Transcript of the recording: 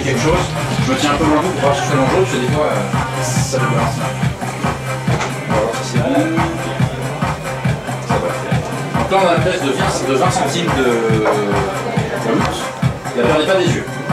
quelque chose. Je me tiens un peu loin de vous pour voir si je fais dangereux, parce que des fois, ça peut balancer. On va voir si c'est bon. Ça va le faire. Donc là, on a une pièce de 20 centimes de goutte. Et alors, on n'est pas des yeux.